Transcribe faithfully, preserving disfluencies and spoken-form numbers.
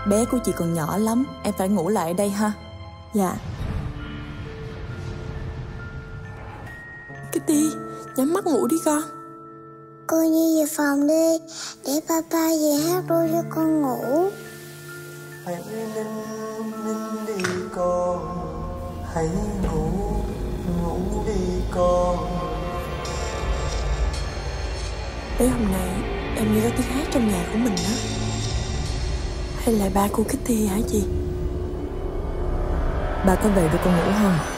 Bé của chị còn nhỏ lắm, em phải ngủ lại ở đây ha. Dạ. Kitty, nhắm mắt ngủ đi con. Cô Nhi về phòng đi, để papa về hát ru cho con ngủ. Hãy nín nín đi con, hãy ngủ, ngủ đi con. Mấy hôm nay em nghe có tiếng hát trong nhà của mình đó. Hay là ba cô Kitty hả chị? Ba có về với con ngủ không?